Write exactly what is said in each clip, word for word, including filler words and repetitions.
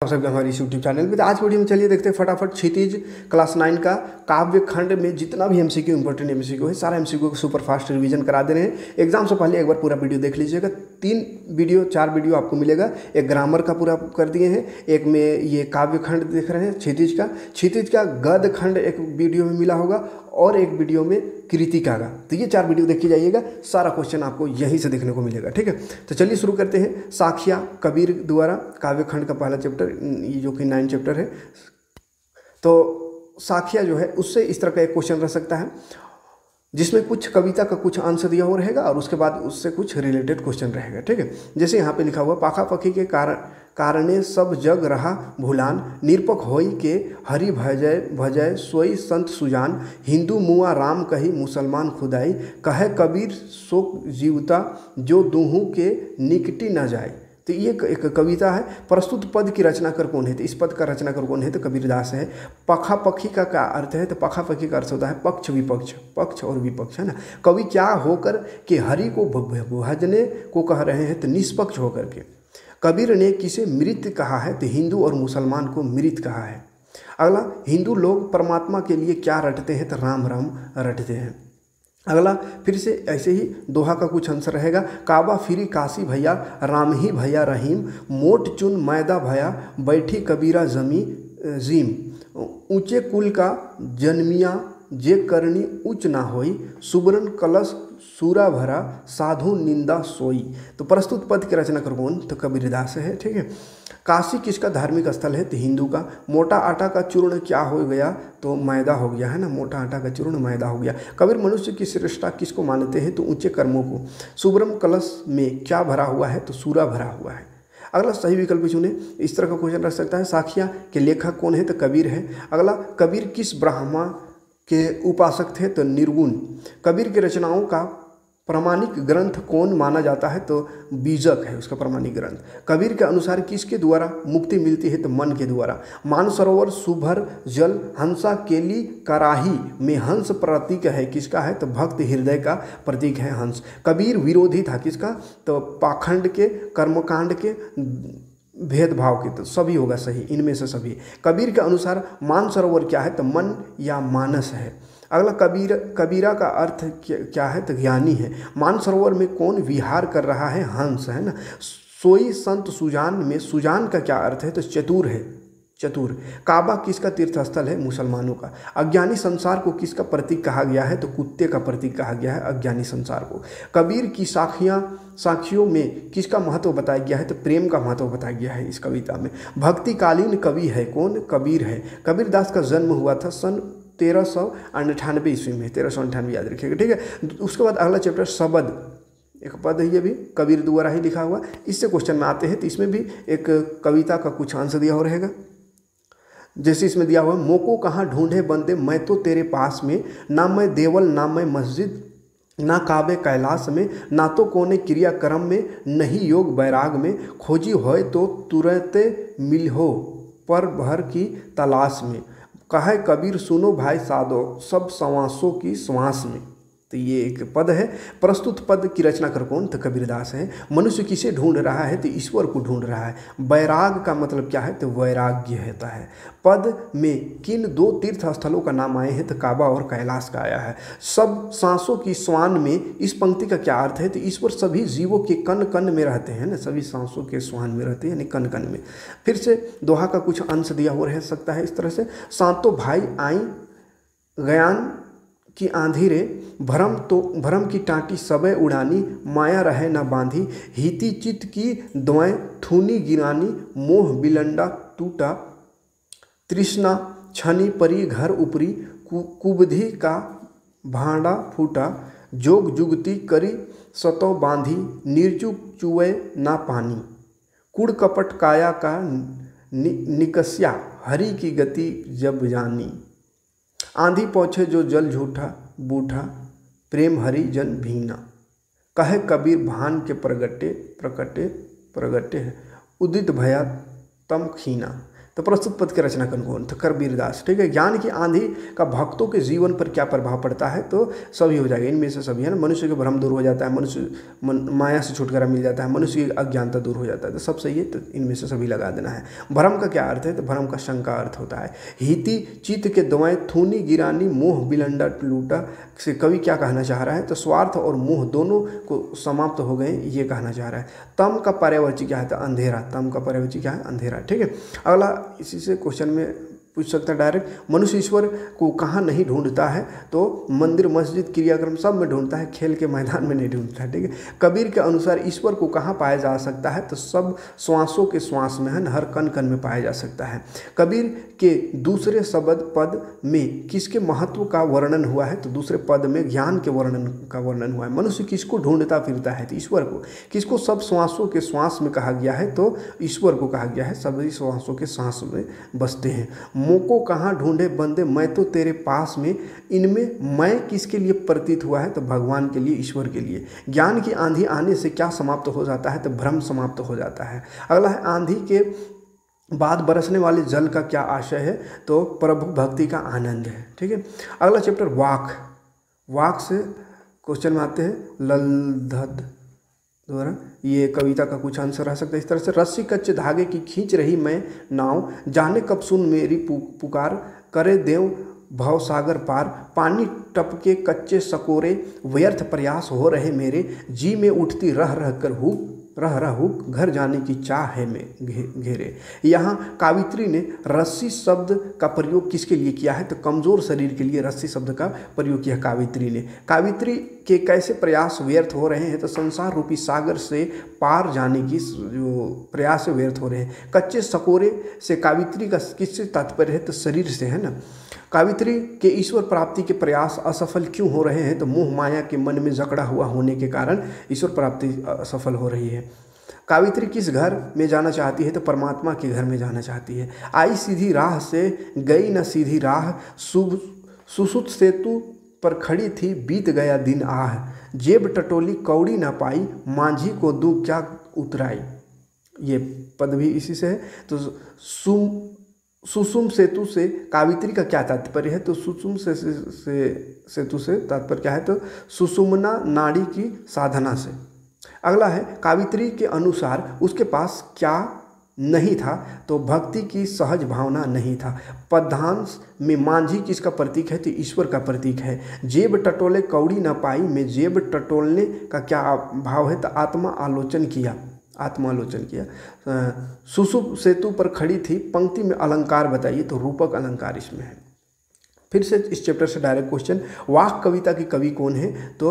सब हमारी इस यूट्यूब चैनल पे। तो आज वीडियो में चलिए देखते हैं फटाफट क्षितिज क्लास नाइन का काव्य खंड में जितना भी एमसीक्यू इंपॉर्टेंट एमसीक्यू है सारा एमसीक्यू को सुपर फास्ट रिवीजन करा दे रहे हैं। एग्जाम से पहले एक बार पूरा वीडियो देख लीजिएगा। तीन वीडियो चार वीडियो आपको मिलेगा। एक ग्रामर का पूरा कर दिए हैं, एक में ये काव्य खंड देख रहे हैं क्षितिज का, क्षितिज का गद खंड एक वीडियो में मिला होगा और एक वीडियो में कृतिका का। तो ये चार वीडियो देखी जाइएगा, सारा क्वेश्चन आपको यहीं से देखने को मिलेगा। ठीक है, तो चलिए शुरू करते हैं। साखिया कबीर द्वारा काव्य खंड का पहला चैप्टर, ये जो कि नाइन चैप्टर है। तो साखिया जो है उससे इस तरह का एक क्वेश्चन रह सकता है जिसमें कुछ कविता का कुछ आंसर दिया हुआ रहेगा और उसके बाद उससे कुछ रिलेटेड क्वेश्चन रहेगा। ठीक है, जैसे यहाँ पे लिखा हुआ पाखा पखी के कारण कारणे सब जग रहा भूलान, निरपक होई के हरि भजय भजय सोई संत सुजान, हिंदू मुआ राम कही मुसलमान खुदाई, कहे कबीर शोक जीवता जो दूहू के निकटी न जाए। तो ये एक कविता है। प्रस्तुत पद की रचनाकर कौन है? तो इस पद का रचनाकर कौन है? तो कबीरदास है। पखा पखी का क्या अर्थ है? तो पखा पखी का अर्थ होता है पक्ष विपक्ष, पक्ष और विपक्ष, है ना। कवि क्या होकर के हरि को भजने को कह रहे हैं? तो निष्पक्ष होकर के। कबीर ने किसे मृत कहा है? तो हिंदू और मुसलमान को मृत कहा है। अगला, हिंदू लोग परमात्मा के लिए क्या रटते हैं? तो राम राम रटते हैं। अगला फिर से ऐसे ही दोहा का कुछ आंसर रहेगा। काबा फिरी काशी भैया, राम ही भैया रहीम, मोट चुन मैदा भया, बैठी कबीरा जमी जीम, ऊंचे कुल का जन्मिया जे करनी उच्च ना होई, सुबरन कलश सूरा भरा, साधु निंदा सोई। तो प्रस्तुत पद की रचना कर कौन? तो कबीरदास है। ठीक है, काशी किसका धार्मिक स्थल है? तो हिंदू का। मोटा आटा का चूर्ण क्या हो गया? तो मैदा हो गया, है ना। मोटा आटा का चूर्ण मैदा हो गया। कबीर मनुष्य की श्रेष्ठता किसको मानते हैं? तो ऊंचे कर्मों को। सुब्रम कलश में क्या भरा हुआ है? तो सूरा भरा हुआ है। अगला सही विकल्प चुने। इस तरह का क्वेश्चन रख सकता है। साखिया के लेखक कौन है? तो कबीर है। अगला, कबीर किस ब्राह्मण के उपासक थे? तो निर्गुण। कबीर की रचनाओं का प्रामाणिक ग्रंथ कौन माना जाता है? तो बीजक है उसका प्रामाणिक ग्रंथ। कबीर के अनुसार किसके द्वारा मुक्ति मिलती है? तो मन के द्वारा। मानसरोवर सुभर जल, हंसा केली कराही में हंस प्रतीक है किसका है? तो भक्त हृदय का प्रतीक है हंस। कबीर विरोधी था किसका? तो पाखंड के, कर्मकांड के, भेदभाव के। तो सभी होगा सही, इनमें से सभी। कबीर के अनुसार मानसरोवर क्या है? तो मन या मानस है। अगला, कबीर कबीरा का अर्थ क्या है? तो ज्ञानी है। मानसरोवर में कौन विहार कर रहा है? हंस, है ना। सोई संत सुजान में सुजान का क्या अर्थ है? तो चतुर है, चतुर। काबा किसका तीर्थ स्थल है? मुसलमानों का। अज्ञानी संसार को किसका प्रतीक कहा गया है? तो कुत्ते का प्रतीक कहा गया है अज्ञानी संसार को। कबीर की साखियाँ साखियों में किसका महत्व बताया गया है? तो प्रेम का महत्व बताया गया है इस कविता में। भक्तिकालीन कवि है कौन? कबीर है। कबीरदास का जन्म हुआ था सन तेरह सौ अंठानवे ईस्वी में, तेरह सौ अंठानवे याद रखिएगा। ठीक है, उसके बाद अगला चैप्टर शबद, एक पद है, ये भी कबीर द्वारा ही लिखा हुआ। इससे क्वेश्चन में आते हैं। तो इसमें भी एक कविता का कुछ आंसर दिया हो रहेगा। जैसे इसमें दिया हुआ, मोको कहाँ ढूंढे बंदे मैं तो तेरे पास में, ना मैं देवल ना मैं मस्जिद, ना काबे कैलाश में, ना तो कोने क्रिया कर्म में, नहीं योग बैराग में, खोजी होए तो तुरंते मिल हो पर भर की तलाश में, कहे कबीर सुनो भाई साधो सब श्वासों की श्वास में। तो ये एक पद है। प्रस्तुत पद की रचना कर कौन? तो कबीरदास है। मनुष्य किसे ढूंढ रहा है? तो ईश्वर को ढूंढ रहा है। बैराग का मतलब क्या है? तो वैराग्य होता है। पद में किन दो तीर्थ स्थलों का नाम आए हैं? तो काबा और कैलाश का आया है। सब सांसों की श्वान में इस पंक्ति का क्या अर्थ है? तो ईश्वर सभी जीवों के कण कण में रहते हैं ना, सभी सांसों के श्वान में रहते हैं यानी कण कण में। फिर से दोहा का कुछ अंश दिया हुआ रह सकता है इस तरह से। सांतों भाई आई ज्ञान की आंधी रे, भरम तो भरम की टाँटी सबे उड़ानी, माया रहे न बांधी, हिती चित की द्वैं थूनी गिरानी, मोह बिलंडा टूटा, तृष्णा छनी परी घर उपरी, कुबधी का भांडा फूटा, जोग जुगती करी सतो बांधी, निर्जुक चुए ना पानी, कुड़ कपट काया का नि, निकस्या, हरि की गति जब जानी, आंधी पहुँचे जो जल झूठा बूढ़ा, प्रेम हरि जन भीना, कहे कबीर भान के प्रगटे प्रकटे प्रगटे है, उदित भया तम खीना। तो प्रस्तुत पद के रचनाकार कौन? तो कबीरदास। ठीक है। ज्ञान की आंधी का भक्तों के जीवन पर क्या प्रभाव पड़ता है? तो सभी हो जाएगा, इनमें से सभी है ना। मनुष्य के भ्रम दूर हो जाता है, मनुष्य माया से छुटकारा मिल जाता है, मनुष्य की अज्ञानता दूर हो जाता है, तो सब सही है। तो इनमें से सभी लगा देना है। भ्रम का क्या अर्थ है? तो भ्रम का शंका अर्थ होता है। हिति चित्त के दवाएं थूनी गिरानी मोह बिलंडा लूटा से कवि क्या कहना चाह रहा है? तो स्वार्थ और मोह दोनों को समाप्त हो गए, ये कहना चाह रहा है। तम का पर्यायवाची क्या है? तो अंधेरा। तम का पर्यायवाची क्या है? अंधेरा। ठीक है। अगला इसी से क्वेश्चन में पूछ सकता है डायरेक्ट, मनुष्य ईश्वर को कहाँ नहीं ढूंढता है? तो मंदिर मस्जिद क्रियाक्रम सब में ढूंढता है, खेल के मैदान में नहीं ढूंढता है। ठीक है। कबीर के अनुसार ईश्वर को कहाँ पाया जा सकता है? तो सब श्वासों के श्वास में है, हर कण कण में पाया जा सकता है। कबीर के दूसरे शब्द पद में किसके महत्व का वर्णन हुआ है? तो दूसरे पद में ज्ञान के वर्णन का वर्णन हुआ है। मनुष्य किसको ढूंढता फिरता है? तो ईश्वर को। किसको सब श्वासों के श्वास में कहा गया है? तो ईश्वर को कहा गया है, सभी श्वासों के सांस में बसते हैं। मोको कहाँ ढूंढे बंदे मैं तो तेरे पास में, इनमें मैं किसके लिए प्रतीत हुआ है? तो भगवान के लिए, ईश्वर के लिए। ज्ञान की आंधी आने से क्या समाप्त हो जाता है? तो भ्रम समाप्त हो जाता है। अगला है आंधी के बाद बरसने वाले जल का क्या आशय है? तो प्रभु भक्ति का आनंद है। ठीक है। अगला चैप्टर वाक। वाक से क्वेश्चन में आते हैं ललधद द्वारा, ये कविता का कुछ आंसर रह सकता है इस तरह से। रस्सी कच्चे धागे की खींच रही मैं नाव, जाने कब सुन मेरी पुकार, करे देव भव सागर पार, पानी टपके कच्चे सकोरे, व्यर्थ प्रयास हो रहे मेरे, जी में उठती रह रह कर हुक, रह रह हुक, घर जाने की चाह है में घे, घेरे। यहाँ कावित्री ने रस्सी शब्द का प्रयोग किसके लिए किया है? तो कमजोर शरीर के लिए रस्सी शब्द का प्रयोग किया कावित्री ने। कावित्री के कैसे प्रयास व्यर्थ हो रहे हैं? तो संसार रूपी सागर से पार जाने की जो प्रयास व्यर्थ हो रहे हैं। कच्चे सकोरे से कावित्री का किससे तात्पर्य है? तो शरीर से है ना। कावित्री के ईश्वर प्राप्ति के प्रयास असफल क्यों हो रहे हैं? तो मोह माया के मन में जकड़ा हुआ होने के कारण ईश्वर प्राप्ति असफल हो रही है। कावित्री किस घर में जाना चाहती है? तो परमात्मा के घर में जाना चाहती है। आई सीधी राह से गई न सीधी राह, शुभ सुसुत सेतु पर खड़ी थी बीत गया दिन आह, जेब टटोली कौड़ी ना पाई, मांझी को दू क्या उतराई। ये पद भी इसी से है। तो सुम सुषुम सेतु से कावित्री का क्या तात्पर्य है? तो सुषुम से, से, से सेतु से तात्पर्य क्या है? तो सुषुम्ना नाड़ी की साधना से। अगला है कावित्री के अनुसार उसके पास क्या नहीं था? तो भक्ति की सहज भावना नहीं था। पद्यांश में मांझी किसका प्रतीक है? तो ईश्वर का प्रतीक है। जेब टटोले कौड़ी न पाई में जेब टटोलने का क्या भाव है? तो आत्मा आलोचन किया, आत्मालोचन किया। सुषुप सेतु पर खड़ी थी, पंक्ति में अलंकार बताइए, तो रूपक अलंकार इसमें है। फिर से इस चैप्टर से डायरेक्ट क्वेश्चन, वाक कविता की कवि कौन है? तो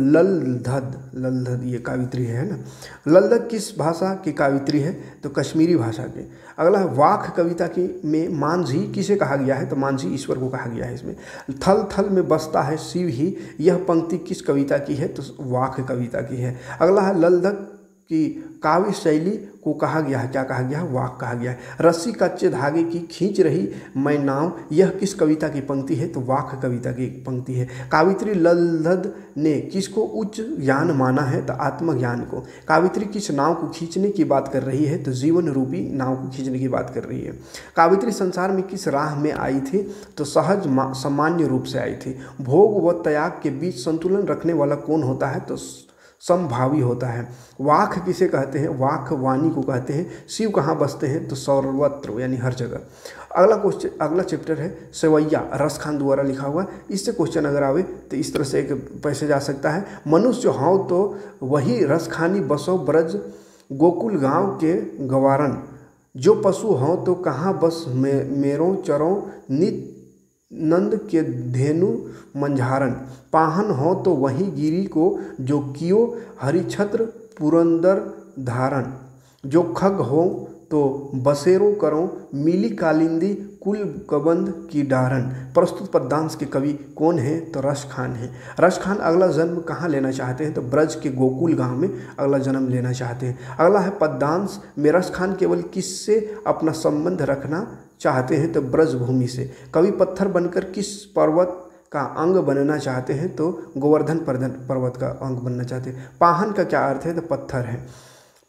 ललधद। ललधद ये कावित्री है ना। ललधद किस भाषा की कावित्री है? तो कश्मीरी भाषा के। अगला है वाक कविता की में मांझी किसे कहा गया है? तो मांझी ईश्वर को कहा गया है इसमें। थल थल में बसता है शिव ही, यह पंक्ति किस कविता की है? तो वाक कविता की है। अगला है ललधद की काव्य शैली को कहा गया है, क्या कहा गया है? वाक कहा गया है। रस्सी कच्चे धागे की खींच रही मैं नाव, यह किस कविता की पंक्ति है? तो वाक कविता की पंक्ति है। कावित्री ललधद ने किसको उच्च ज्ञान माना है? तो आत्मज्ञान को। कावित्री किस नाव को खींचने की बात कर रही है? तो जीवन रूपी नाव को खींचने की बात कर रही है। कावित्री संसार में किस राह में आई थी? तो सहज सामान्य रूप से आई थी। भोग व त्याग के बीच संतुलन रखने वाला कौन होता है? तो समभावी होता है। वाक किसे कहते हैं? वाक वाणी को कहते हैं। शिव कहाँ बसते हैं? तो सर्वत्र यानी हर जगह। अगला क्वेश्चन, अगला चैप्टर है सेवैया, रसखान द्वारा लिखा हुआ। इससे क्वेश्चन अगर आवे तो इस तरह से एक पैसे जा सकता है। मनुष्य हो तो वही रसखानी बसो ब्रज, गोकुल गांव के गवारन, जो पशु हों तो कहाँ बस मे, मेरो चरों, नित नंद के धेनु मंझारन, पाहन हो तो वही गिरी को, जो कियो हरिछत्र पुरंदर धारण, जो खग हो तो बसेरो करो, मिली कालिंदी कुल कबंद की डारन। प्रस्तुत पद्यांश के कवि कौन है? तो रसखान है। रसखान अगला जन्म कहाँ लेना चाहते हैं? तो ब्रज के गोकुल गांव में अगला जन्म लेना चाहते हैं। अगला है पद्यांश में रसखान केवल किससे अपना संबंध रखना चाहते हैं? तो ब्रज भूमि से। कवि पत्थर बनकर किस पर्वत का अंग बनना चाहते हैं? तो गोवर्धन पर्वत का अंग बनना चाहते हैं। पाहन का क्या अर्थ है? तो पत्थर है।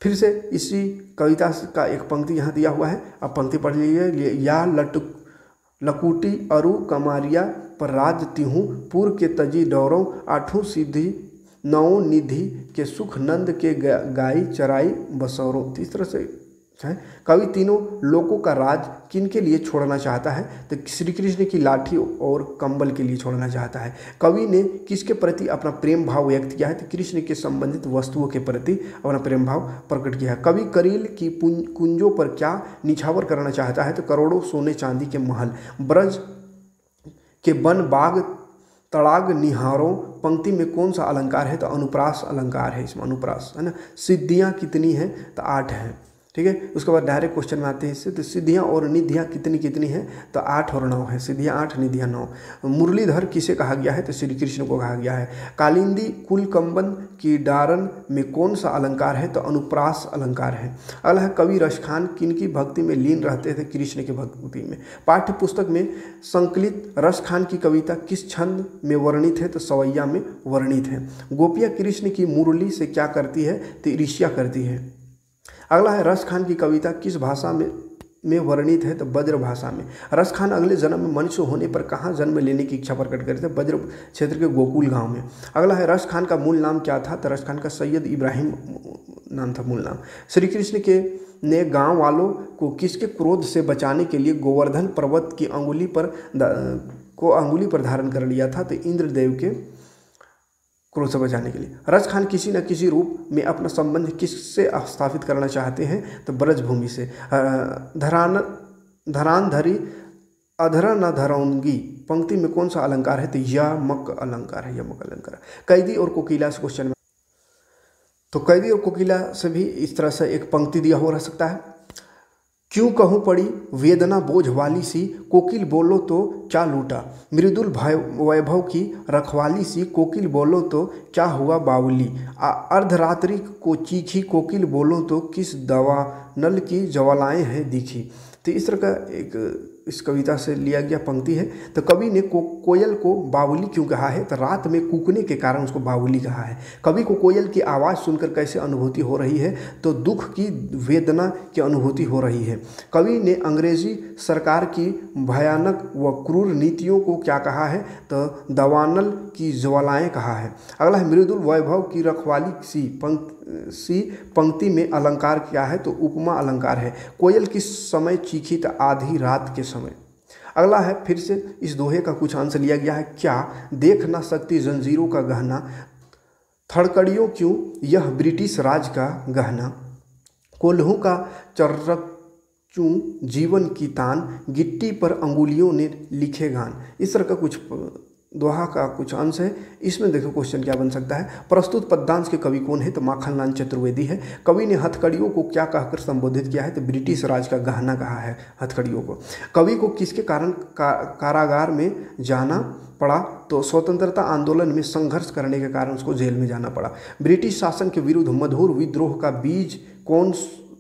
फिर से इसी कविता का एक पंक्ति यहाँ दिया हुआ है, आप पंक्ति पढ़ लीजिए। या लट लकुटी अरु कमारिया पर राज तिहूँ पुर के तजी डौरों आठों सिद्धि नौ निधि के सुख नंद के गाई चराई बसौरों। इस तरह से है कवि तीनों लोगों का राज किन के लिए छोड़ना चाहता है, तो श्री कृष्ण की लाठी और कंबल के लिए छोड़ना चाहता है। कवि ने किसके प्रति अपना प्रेम भाव व्यक्त किया है, तो कृष्ण के संबंधित वस्तुओं के प्रति अपना प्रेम भाव प्रकट किया है। कवि करील की कुंजों पर क्या निछावर करना चाहता है, तो करोड़ों सोने चांदी के महल ब्रज के वन बाग तड़ाग निहारों। पंक्ति में कौन सा अलंकार है, तो अनुप्रास अलंकार है, इसमें अनुप्रास है ना। सिद्धियाँ कितनी हैं, तो आठ हैं, ठीक है। उसके बाद डायरेक्ट क्वेश्चन में आते हैं इससे, तो सिद्धियाँ और निधियाँ कितनी कितनी हैं, तो आठ और नौ है। सिद्धियाँ आठ, निधियाँ नौ। मुरलीधर किसे कहा गया है, तो श्री कृष्ण को कहा गया है। कालिंदी कुल कंबन की डारन में कौन सा अलंकार है, तो अनुप्रास अलंकार है। अगला है कवि रसखान किनकी भक्ति में लीन रहते थे, कृष्ण की भक्ति में। पाठ्य पुस्तक में संकलित रसखान की कविता किस छंद में वर्णित है, तो सवैया में वर्णित है। गोपियाँ कृष्ण की मुरली से क्या करती है, तो ईर्ष्या करती है। अगला है रसखान की कविता किस भाषा में में वर्णित है, तो ब्रज भाषा में। रसखान अगले जन्म में मनुष्य होने पर कहाँ जन्म लेने की इच्छा प्रकट करते थे, ब्रज क्षेत्र के गोकुल गांव में। अगला है रसखान का मूल नाम क्या था, तो रसखान का सैयद इब्राहिम नाम था मूल नाम। श्री कृष्ण के ने गांव वालों को किसके क्रोध से बचाने के लिए गोवर्धन पर्वत की अंगुली पर को अंगुली पर धारण कर लिया था, तो इंद्रदेव के क्रोध से बचाने के लिए। रसखान किसी न किसी रूप में अपना संबंध किससे स्थापित करना चाहते हैं, तो ब्रजभूमि से। धरान धरान धरी अधरा न धरौंगी पंक्ति में कौन सा अलंकार है, तो यमक अलंकार है, यमक अलंकार। कैदी और कोकिला से क्वेश्चन में, तो कैदी और कोकिला से भी इस तरह से एक पंक्ति दिया हो रह सकता है। क्यों कहूँ पड़ी वेदना बोझ वाली सी, कोकिल बोलो तो क्या लूटा। मृदुल वैभव की रखवाली सी, कोकिल बोलो तो क्या हुआ बावली। अर्धरात्रि को चीखी, कोकिल बोलो तो किस दवा नल की ज्वालाएँ हैं दिखी। तो इस तरह का एक इस कविता से लिया गया पंक्ति है। तो कवि ने को कोयल को बावली क्यों कहा है, तो रात में कूकने के कारण उसको बावली कहा है। कवि को कोयल की आवाज़ सुनकर कैसे अनुभूति हो रही है, तो दुख की वेदना की अनुभूति हो रही है। कवि ने अंग्रेजी सरकार की भयानक व क्रूर नीतियों को क्या कहा है, तो दवानल की ज्वालाएँ कहा है। अगला है मृदुल वैभव की रखवाली सी पंक्ति सी पंक्ति में अलंकार क्या है, तो उपमा अलंकार है। कोयल किस समय चीखी, तो आधी रात के समय। अगला है फिर से इस दोहे का कुछ अंश लिया गया है। क्या देख ना सकती जंजीरों का गहना, थड़कड़ियों क्यों यह ब्रिटिश राज का गहना। कोल्हू का चर्रक चूं जीवन की तान, गिट्टी पर अंगुलियों ने लिखे गान। इस तरह का कुछ दोहा का कुछ अंश है। इसमें देखो क्वेश्चन क्या बन सकता है। प्रस्तुत पद्यांश के कवि कौन है, तो माखनलाल चतुर्वेदी है। कवि ने हथकड़ियों को क्या कहकर संबोधित किया है, तो ब्रिटिश राज का गहना कहा है हथकड़ियों को। कवि को किसके कारण का, कारागार में जाना पड़ा, तो स्वतंत्रता आंदोलन में संघर्ष करने के कारण उसको जेल में जाना पड़ा। ब्रिटिश शासन के विरुद्ध मधुर विद्रोह का बीज कौन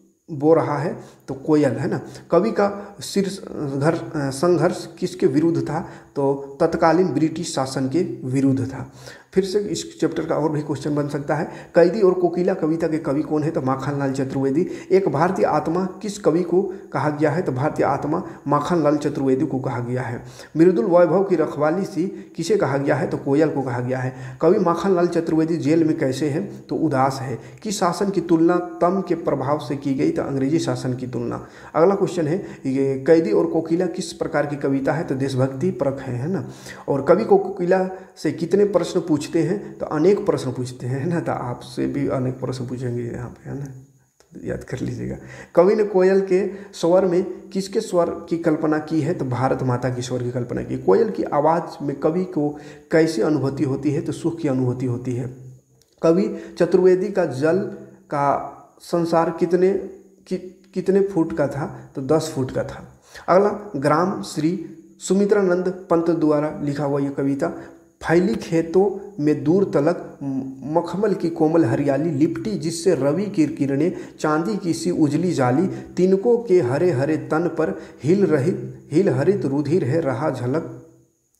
बो रहा है, तो कोयल है ना। कवि का शीर्ष घर संघर्ष किसके विरुद्ध था, तो तत्कालीन ब्रिटिश शासन के विरुद्ध था। फिर से इस चैप्टर का और भी क्वेश्चन बन सकता है। कैदी और कोकिला कविता के कवि कौन है, तो माखनलाल चतुर्वेदी। एक भारतीय आत्मा किस कवि को कहा गया है, तो भारतीय आत्मा माखनलाल चतुर्वेदी को कहा गया है। मृदुल वैभव की रखवाली सी किसे कहा गया है, तो कोयल को कहा गया है। कवि माखनलाल चतुर्वेदी जेल में कैसे है, तो उदास है। किस शासन की तुलना तम के प्रभाव से की गई, तो अंग्रेजी शासन की तुलना। अगला क्वेश्चन है ये कैदी और कोकिला किस प्रकार की कविता है, तो देशभक्ति परक है, है ना। और कवि को कोकिला से कितने प्रश्न पूछते हैं, तो अनेक प्रश्न पूछते हैं, है ना। तो आपसे भी अनेक प्रश्न पूछेंगे यहाँ पे, है ना, तो याद कर लीजिएगा। कवि ने कोयल के स्वर में किसके स्वर की कल्पना की है, तो भारत माता की स्वर की कल्पना की। कोयल की आवाज़ में कवि को कैसी अनुभूति होती है, तो सुख की अनुभूति होती है। कवि चतुर्वेदी का जल का संसार कितने कि, कितने फुट का था, तो दस फुट का था। अगला ग्राम श्री सुमित्रानंद पंत द्वारा लिखा हुआ यह कविता। फैली खेतों में दूर तलक मखमल की कोमल हरियाली लिपटी, जिससे रवि की किरणें चांदी की सी उजली जाली। तिनकों के हरे हरे तन पर हिल रहित हिल हरित रुधिर है रहा झलक।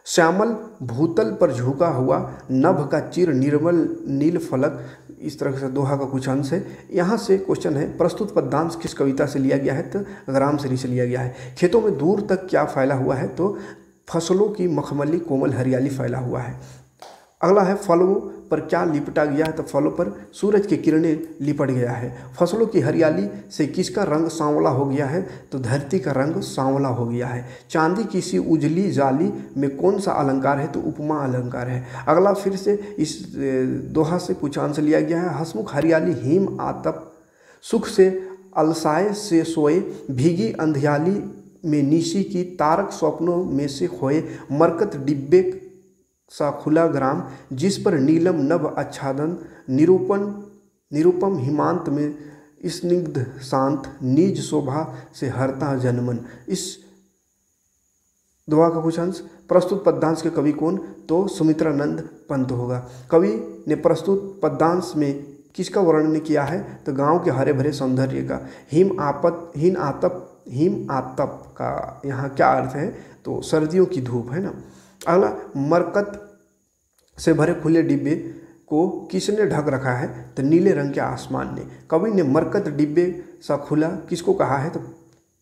श्यामल भूतल पर झुका हुआ नभ का चिर निर्मल नील फलक। इस तरह से दोहा का कुछ अंश है। यहाँ से क्वेश्चन है, प्रस्तुत पद्यांश किस कविता से लिया गया है? तो ग्रामश्री से लिया गया है। खेतों में दूर तक क्या फैला हुआ है? तो फसलों की मखमली कोमल हरियाली फैला हुआ है। अगला है, फलों पर क्या लिपटा गया है? तो फलों पर सूरज की किरणें लिपट गया है। फसलों की हरियाली से किसका रंग सांवला हो गया है? तो धरती का रंग सांवला हो गया है। चांदी की सी उजली जाली में कौन सा अलंकार है? तो उपमा अलंकार है। अगला फिर से इस दोहा से कुछ आंसर लिया गया है। हसमुख हरियाली हिम आतप, सुख से अलसाए से सोए, भीगी अंधियाली में निशी की, तारक स्वप्नों में से खोए, मरकत डिब्बे सा खुला ग्राम, जिस पर नीलम नभ आच्छादन, निरूपण निरूपम हिमांत में स्निग्ध शांत, निज शोभा से हरता जनमन। इस दोहा का कुछ अंश, प्रस्तुत पद्यांश के कवि कौन? तो सुमित्रानंद पंत होगा। कवि ने प्रस्तुत पद्यांश में किसका वर्णन किया है? तो गांव के हरे भरे सौंदर्य का। हिम आपत हिन आतप हिम आतप का यहाँ क्या अर्थ है? तो सर्दियों की धूप है ना। अगला, मरकत से भरे खुले डिब्बे को किसने ढक रखा है? तो नीले रंग के आसमान ने। कवि ने मरकत डिब्बे सा खुला किसको कहा है? तो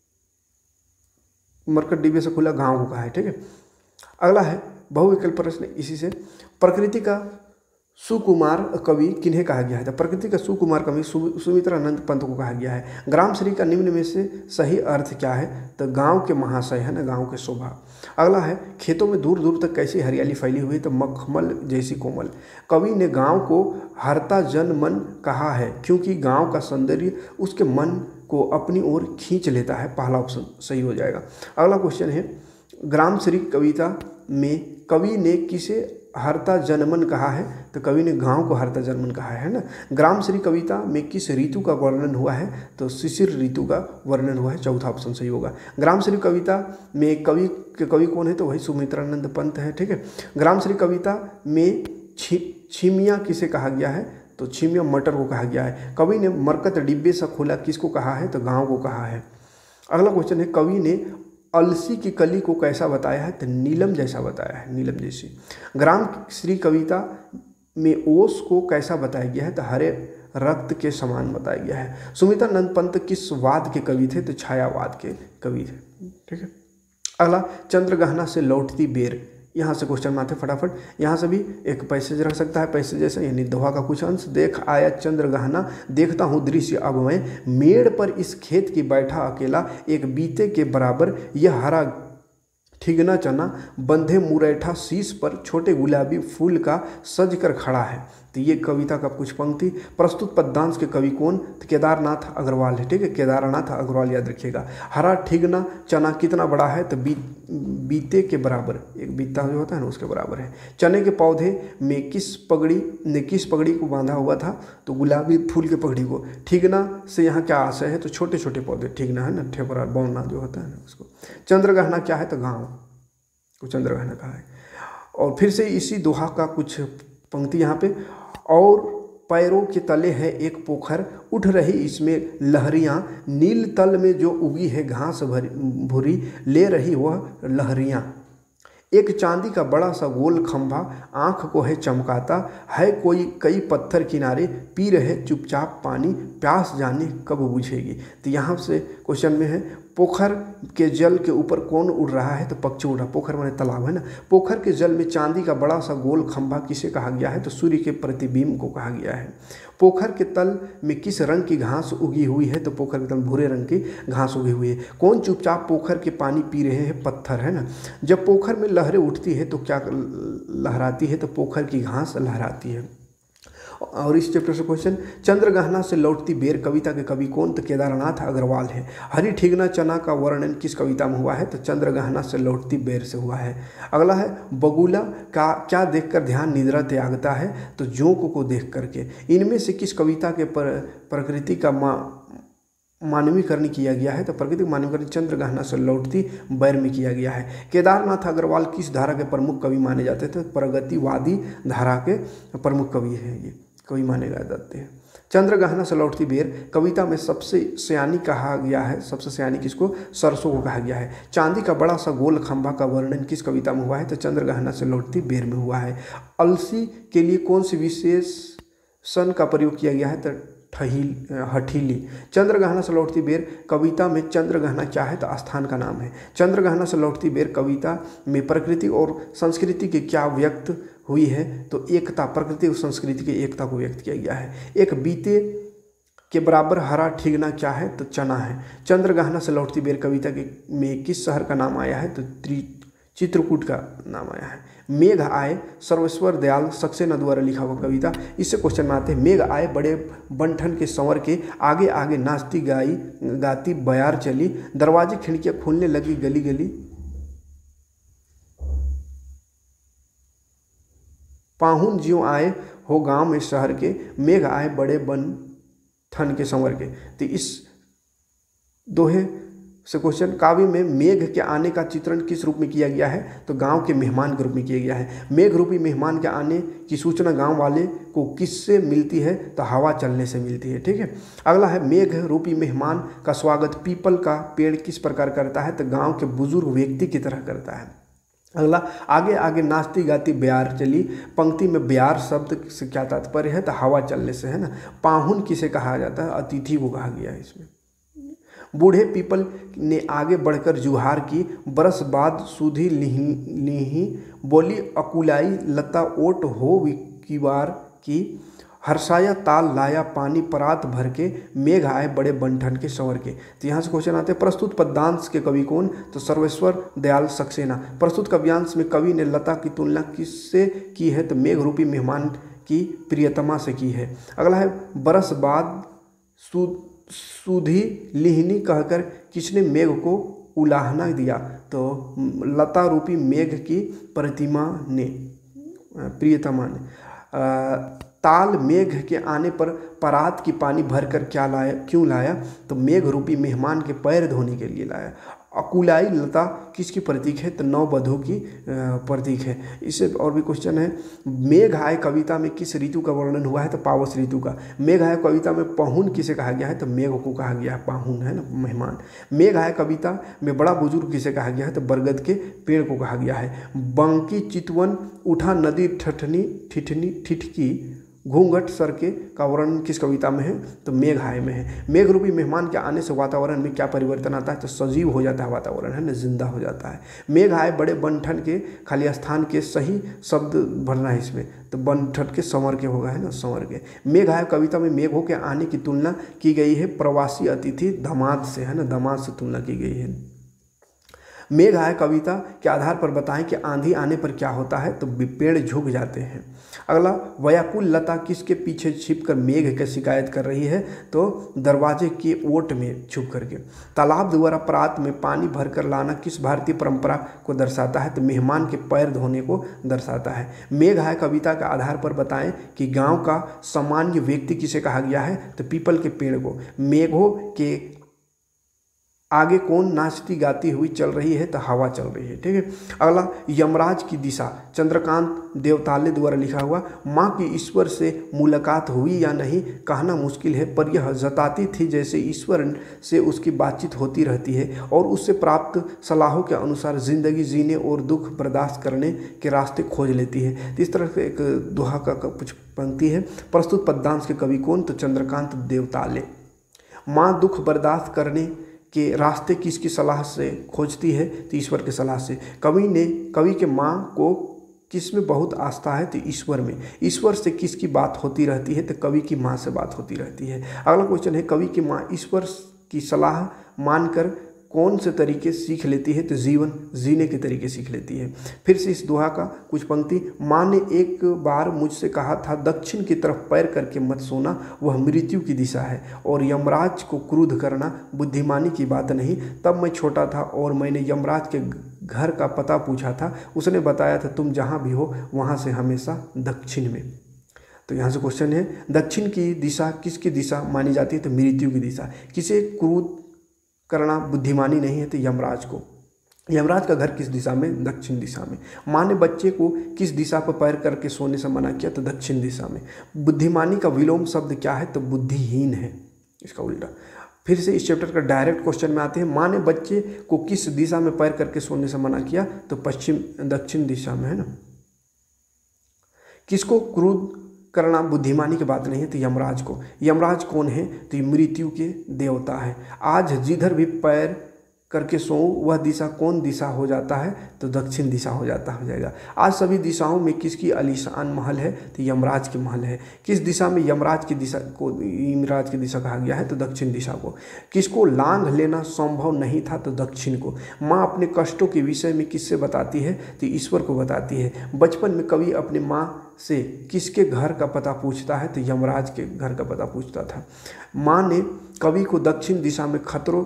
मरकत डिब्बे से खुला गांव को कहा है। ठीक है। अगला है बहुविकल्प प्रश्न, इसी से, प्रकृति का सुकुमार कवि किन्हें कहा गया है? तो प्रकृति का सुकुमार कवि सुमित्रानंद पंत को कहा गया है। ग्रामश्री का निम्न में से सही अर्थ क्या है? तो गांव के महाशय है ना, गांव के शोभा। अगला है, खेतों में दूर दूर तक कैसी हरियाली फैली हुई? तो मखमल जैसी कोमल। कवि ने गांव को हरता जन मन कहा है क्योंकि गांव का सौंदर्य उसके मन को अपनी ओर खींच लेता है। पहला ऑप्शन सही हो जाएगा। अगला क्वेश्चन है, ग्रामश्री कविता में कवि ने किसे हरता जनमन कहा है? तो कवि ने गांव को हरता जनमन कहा है ना। ग्रामश्री कविता में किस ऋतु का वर्णन हुआ है? तो शिशिर ऋतु का वर्णन हुआ है। चौथा ऑप्शन सही होगा। ग्रामश्री कविता में कवि के कवि कौन है? तो वही सुमित्रानंद पंत है। ठीक है। ग्रामश्री कविता में छी छिमिया किसे कहा गया है? तो छिमिया मटर को कहा गया है। कवि ने मरकत डिब्बे सा खुला किसको कहा है? तो गाँव को कहा है। अगला क्वेश्चन है, कवि ने अलसी की कली को कैसा बताया है? तो नीलम जैसा बताया है, नीलम जैसी। ग्रामश्री कविता में ओस को कैसा बताया गया है? तो हरे रक्त के समान बताया गया है। सुमित्रानंद पंत किस वाद के कवि थे? तो छायावाद के कवि थे। ठीक है। अगला, चंद्रगहना से लौटती बेर, यहाँ से क्वेश्चन में आते फटाफट। यहाँ से भी एक पैसेज रख सकता है, पैसेज जैसे, यानी दोहा का कुछ अंश। देख आया चंद्रगहना, देखता हूँ दृश्य अब मैं, मेड़ पर इस खेत की बैठा अकेला, एक बीते के बराबर यह हरा ठिगना चना, बंधे मुरैठा शीश पर, छोटे गुलाबी फूल का सज कर खड़ा है। तो ये कविता का कुछ पंक्ति। प्रस्तुत पद्यांश के कवि कौन? तो केदारनाथ अग्रवाल है। ठीक है, केदारनाथ अग्रवाल याद रखिएगा। हरा ठिगना चना कितना बड़ा है? तो बी, बीते के बराबर, एक बीता जो होता है ना उसके बराबर है। चने के पौधे में किस पगड़ी ने किस पगड़ी को बांधा हुआ था? तो गुलाबी फूल के पगड़ी को। ठिगना से यहाँ क्या आशय है? तो छोटे छोटे पौधे, ठिगना है ना, ठेपरा बौना जो होता है ना उसको। चंद्रगहना क्या है? तो गाँव को चंद्रगहना कहा है। और फिर से इसी दोहा का कुछ पंक्ति यहाँ पे, और पैरों के तले है एक पोखर, उठ रही इसमें लहरियाँ, नील तल में जो उगी है घास भरी भूरी, ले रही वह लहरियाँ। एक चांदी का बड़ा सा गोल खंभा आँख को है चमकाता, है कोई कई पत्थर किनारे, पी रहे चुपचाप पानी, प्यास जाने कब बुझेगी। तो यहाँ से क्वेश्चन में है, पोखर के जल के ऊपर कौन उड़ रहा है? तो पक्षी उड़ रहा। पोखर माने तालाब है ना। पोखर के जल में चांदी का बड़ा सा गोल खंभा किसे कहा गया है? तो सूर्य के प्रतिबिंब को कहा गया है। पोखर के तल में किस रंग की घास उगी हुई है? तो पोखर के तल भूरे रंग की घास उगी हुई है। कौन चुपचाप पोखर के पानी पी रहे हैं? पत्थर है ना। जब पोखर में लहरें उठती है तो क्या लहराती है? तो पोखर की घास लहराती है। और इस चैप्टर से क्वेश्चन, चंद्रगहना से लौटती बेर कविता के कवि कौन? तो केदारनाथ अग्रवाल है। हरी ठिगना चना का वर्णन किस कविता में हुआ है? तो चंद्रगहना से लौटती बेर से हुआ है। अगला है, बगुला का क्या देखकर ध्यान निद्रा त्यागता है? तो जोंक को देख करके। इनमें से किस कविता के पर प्रकृति का मा मानवीकरण किया गया है? तो प्रकृति मानवीकरण चंद्रगहना से लौटती बैर में किया गया है। केदारनाथ अग्रवाल किस धारा के प्रमुख कवि माने जाते थे? प्रगतिवादी धारा के प्रमुख कवि हैं, ये कवि माने जाते हैं। चंद्रगहना से लौटती बेर कविता में सबसे सयानी कहा गया है, सबसे सयानी किसको? सरसों को कहा गया है। चांदी का बड़ा सा गोल खंभा का वर्णन किस कविता में हुआ है? तो चंद्रगहना से लौटती बेर में हुआ है। अलसी के लिए कौन सी विशेषण का प्रयोग किया गया है? तो ठहील हठीली। चंद्रगहना से लौटती बेर कविता में चंद्रगहना क्या है? तो स्थान का नाम है। चंद्रगहना से लौटती बेर कविता में प्रकृति और संस्कृति की क्या व्यक्त हुई है? तो एकता, प्रकृति और संस्कृति की एकता को व्यक्त किया गया है। एक बीते के बराबर हरा ठिगना क्या है? तो चना है। चंद्रगहना से लौटती बेर कविता के में किस शहर का नाम आया है? तो त्रि चित्रकूट का नाम आया है। मेघ आए सर्वेश्वर दयाल सक्सेना द्वारा लिखा हुआ कविता। इससे क्वेश्चन में आते हैं, मेघ आए बड़े बंठन के संवर के, आगे आगे नाचती गाई गाती बयार चली, दरवाजे खिड़कियां खुलने लगी गली गली, पाहुन ज्यों आए हो गांव में शहर के, मेघ आए बड़े बंठन के संवर के। तो इस दोहे से क्वेश्चन, काव्य में मेघ के आने का चित्रण किस रूप में किया गया है? तो गांव के मेहमान के रूप में किया गया है। मेघ रूपी मेहमान के आने की सूचना गांव वाले को किससे मिलती है? तो हवा चलने से मिलती है। ठीक है। अगला है, मेघ रूपी मेहमान का स्वागत पीपल का पेड़ किस प्रकार करता है? तो गांव के बुजुर्ग व्यक्ति की तरह करता है। अगला, आगे आगे नाचती गाती ब्यार चली। पंक्ति में ब्यार शब्द से क्या तात्पर्य है? तो हवा चलने से, है ना। पाहुन किसे कहा जाता है? अतिथि को कहा गया है इसमें। बूढ़े पीपल ने आगे बढ़कर जुहार की, बरस बाद सुधी लीही, बोली अकुलाई लता ओट हो विकिवार की, हर्षाया ताल लाया पानी परात भर के, मेघ आए बड़े बंठन के संवर के। तो यहाँ से क्वेश्चन आते हैं, प्रस्तुत पद्यांश के कवि कौन? तो सर्वेश्वर दयाल सक्सेना। प्रस्तुत काव्यांश में कवि ने लता की तुलना किससे की है? तो मेघ रूपी मेहमान की प्रियतमा से की है। अगला है, बरस बाद सु सुधी लिहनी कहकर किसने मेघ को उलाहना दिया? तो लता रूपी मेघ की प्रतिमा ने, प्रियतमा ने। ताल मेघ के आने पर परात की पानी भरकर क्या लाया, क्यों लाया? तो मेघ रूपी मेहमान के पैर धोने के लिए लाया। अकुलाई लता किसकी प्रतीक है? तो नववधू की प्रतीक है। इससे और भी क्वेश्चन है, मेघ आए कविता में किस ऋतु का वर्णन हुआ है? तो पावस ऋतु का। मेघ आए कविता में पाहुन किसे कहा गया है? तो मेघ को कहा गया है, पाहुन है ना, मेहमान। मेघ आए कविता में बड़ा बुजुर्ग किसे कहा गया है? तो बरगद के पेड़ को कहा गया है। बंकी चितवन उठा नदी ठठनी ठिठनी ठिठकी घूंघट सर के का वर्णन किस कविता में है? तो मेघ आए में है। मेघ रूपी मेहमान के आने से वातावरण में क्या परिवर्तन आता है? तो सजीव हो जाता है वातावरण, है ना, जिंदा हो जाता है। मेघ आए बड़े बंठन के, खाली स्थान के सही शब्द भरना है इसमें, तो बंठन के संवर के होगा, है ना, संवर के। मेघ आए कविता में मेघों के आने की तुलना की गई है प्रवासी अतिथि धमाद से, है ना, धमाद से तुलना की गई है। मेघ आए कविता के आधार पर बताएं कि आंधी आने पर क्या होता है? तो पेड़ झुक जाते हैं। अगला, व्याकुल लता किसके पीछे छिपकर मेघ की शिकायत कर रही है? तो दरवाजे के ओट में छुप करके। तालाब द्वारा प्रात में पानी भरकर लाना किस भारतीय परंपरा को दर्शाता है? तो मेहमान के पैर धोने को दर्शाता है। मेघ आए कविता के आधार पर बताएं कि गांव का सामान्य व्यक्ति किसे कहा गया है? तो पीपल के पेड़ को। मेघों के आगे कौन नाचती गाती हुई चल रही है? तो हवा चल रही है। ठीक है। अगला, यमराज की दिशा चंद्रकांत देवताले द्वारा लिखा हुआ। माँ की ईश्वर से मुलाकात हुई या नहीं कहना मुश्किल है, पर यह जताती थी जैसे ईश्वर से उसकी बातचीत होती रहती है और उससे प्राप्त सलाहों के अनुसार जिंदगी जीने और दुख बर्दाश्त करने के रास्ते खोज लेती है। तो इस तरह से एक दोहा का कुछ पंक्ति है। प्रस्तुत पद्यांश के कवि कौन? तो चंद्रकांत देवताले। माँ दुख बर्दाश्त करने के रास्ते किसकी सलाह से खोजती है? तो ईश्वर की सलाह से। कवि ने कवि के माँ को किस में बहुत आस्था है? तो ईश्वर में। ईश्वर से किसकी बात होती रहती है? तो कवि की माँ से बात होती रहती है। अगला क्वेश्चन है, कवि की माँ ईश्वर की सलाह मानकर कौन से तरीके सीख लेती है? तो जीवन जीने के तरीके सीख लेती है। फिर से इस दोहा का कुछ पंक्ति, माँ ने एक बार मुझसे कहा था दक्षिण की तरफ पैर करके मत सोना, वह मृत्यु की दिशा है, और यमराज को क्रोध करना बुद्धिमानी की बात नहीं। तब मैं छोटा था और मैंने यमराज के घर का पता पूछा था, उसने बताया था तुम जहाँ भी हो वहाँ से हमेशा दक्षिण में। तो यहाँ से क्वेश्चन है, दक्षिण की दिशा किसकी दिशा मानी जाती है? तो मृत्यु की दिशा। किसे क्रोध करना बुद्धिमानी नहीं है? तो यमराज को। यमराज का घर किस दिशा में? दक्षिण दिशा में। माँ ने बच्चे को किस दिशा पर पैर करके सोने से मना किया? तो दक्षिण दिशा में। बुद्धिमानी का विलोम शब्द क्या है? तो बुद्धिहीन है, इसका उल्टा। फिर से इस चैप्टर का डायरेक्ट क्वेश्चन में आते हैं। माँ ने बच्चे को किस दिशा में पैर करके सोने से मना किया? तो पश्चिम दक्षिण दिशा में, है ना। किसको क्रोध करना बुद्धिमानी की बात नहीं है? तो यमराज को। यमराज कौन है? तो मृत्यु के देवता है। आज जिधर भी पैर करके सो वह दिशा कौन दिशा हो जाता है? तो दक्षिण दिशा हो जाता हो जाएगा। आज सभी दिशाओं में किसकी आलीशान महल है? तो यमराज के महल है। किस दिशा में यमराज की दिशा को यमराज की दिशा कहा गया है? तो दक्षिण दिशा को। किसको लांघ लेना संभव नहीं था? तो दक्षिण को। माँ अपने कष्टों के विषय में किससे बताती है? तो ईश्वर को बताती है। बचपन में कवि अपने माँ से किसके घर का पता पूछता है? तो यमराज के घर का पता पूछता था। माँ ने कवि को दक्षिण दिशा में खतरों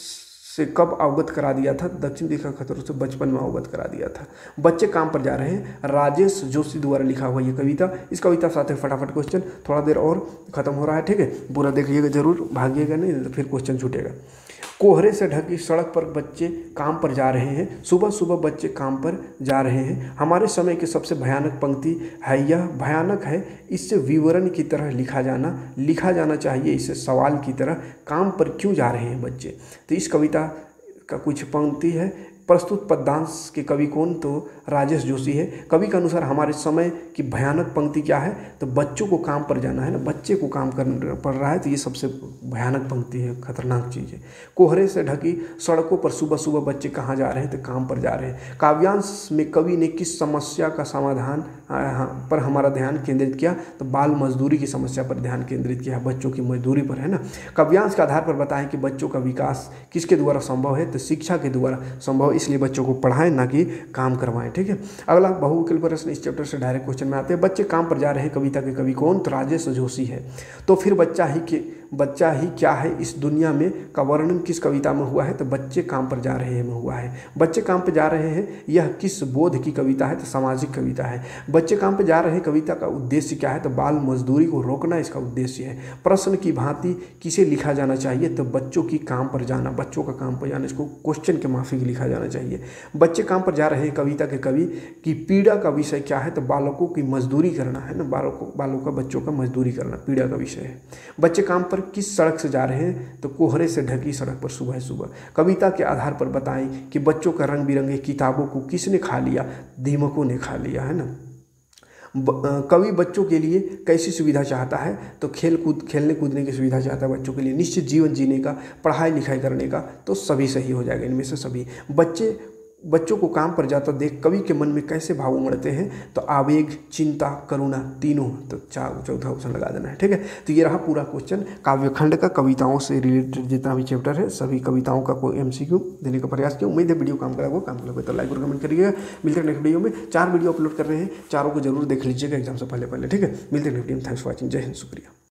से कब अवगत करा दिया था? दक्षिण दिशा खतरों से बचपन में अवगत करा दिया था। बच्चे काम पर जा रहे हैं, राजेश जोशी द्वारा लिखा हुआ ये कविता। इस कविता साथ ही फटाफट क्वेश्चन, थोड़ा देर और खत्म हो रहा है, ठीक है। पूरा देखिएगा जरूर, भागिएगा नहीं तो फिर क्वेश्चन छूटेगा। कोहरे से ढकी सड़क पर बच्चे काम पर जा रहे हैं। सुबह सुबह बच्चे काम पर जा रहे हैं। हमारे समय की सबसे भयानक पंक्ति है यह। भयानक है, इससे विवरण की तरह लिखा जाना लिखा जाना चाहिए, इसे सवाल की तरह। काम पर क्यों जा रहे हैं बच्चे? तो इस कविता का कुछ पंक्ति है। प्रस्तुत पद्यांश के कवि कौन? तो राजेश जोशी है। कवि के अनुसार हमारे समय की भयानक पंक्ति क्या है? तो बच्चों को काम पर जाना है ना, बच्चे को काम करना पड़ रहा है, तो ये सबसे भयानक पंक्ति है, खतरनाक चीज़ है। कोहरे से ढकी सड़कों पर सुबह सुबह बच्चे कहाँ जा रहे हैं? तो काम पर जा रहे हैं। काव्यांश में कवि ने किस समस्या का समाधान पर हमारा ध्यान केंद्रित किया? तो बाल मजदूरी की समस्या पर ध्यान केंद्रित किया, बच्चों की मजदूरी पर, है ना। काव्यांश के आधार पर बताएं कि बच्चों का विकास किसके द्वारा संभव है? तो शिक्षा के द्वारा संभव, इसलिए बच्चों को पढ़ाएं ना कि काम करवाएं, ठीक है। अगला बहुविकल्प प्रश्न इस चैप्टर से डायरेक्ट क्वेश्चन में आते हैं। बच्चे काम पर जा रहे हैं कविता के कवि कौन? तो राजेश जोशी है। तो फिर बच्चा ही के बच्चा ही क्या है इस दुनिया में का वर्णन किस कविता में हुआ है? तो बच्चे काम पर जा रहे हैं में हुआ है। बच्चे काम पर जा रहे हैं यह किस बोध की कविता है? तो सामाजिक कविता है। बच्चे काम पर जा रहे हैं कविता का उद्देश्य क्या है? तो बाल मजदूरी को रोकना इसका उद्देश्य है। प्रश्न की भांति किसे लिखा जाना चाहिए? तो बच्चों की काम पर जाना, बच्चों का काम पर जाना, इसको क्वेश्चन के माफिक लिखा जाना चाहिए। बच्चे काम पर जा रहे हैं कविता के कवि की पीड़ा का विषय क्या है? तो बालकों की मजदूरी करना, है ना। बालकों बालों का बच्चों का मजदूरी करना पीड़ा का विषय है। बच्चे काम पर किस सड़क से जा रहे हैं? तो कोहरे से ढकी सड़क पर सुबह सुबह। कविता के आधार पर बताएं कि बच्चों का रंग बिरंगे किताबों को किसने खा लिया? दीमकों ने खा लिया, है ना। कवि बच्चों के लिए कैसी सुविधा चाहता है? तो खेल कूद खेलने कूदने की सुविधा चाहता है बच्चों के लिए, निश्चित जीवन जीने का, पढ़ाई लिखाई करने का, तो सभी सही हो जाएगा इनमें से सभी। बच्चे बच्चों को काम पर जाता देख कवि के मन में कैसे भाव उमड़ते हैं? तो आवेग, चिंता, करुणा, तीनों। तो चार चौथा ऑप्शन लगा देना है, ठीक है। तो ये रहा पूरा क्वेश्चन काव्यखंड का, कविताओं से रिलेटेड जितना भी चैप्टर है सभी कविताओं का कोई एमसीक्यू देने का प्रयास किया। उम्मीद है वीडियो काम करा वो काम लगे तो लाइक और कमेंट करिएगा। मिलते हैं नेक्स्ट वीडियो में। चार वीडियो अपलोड कर रहे हैं, चारों को जरूर देख लीजिएगा एग्जाम से पहले पहले, ठीक है। मिलते हैं नेक्स्ट वीडियो में। Thanks for watching. जय हिंद, शुक्रिया।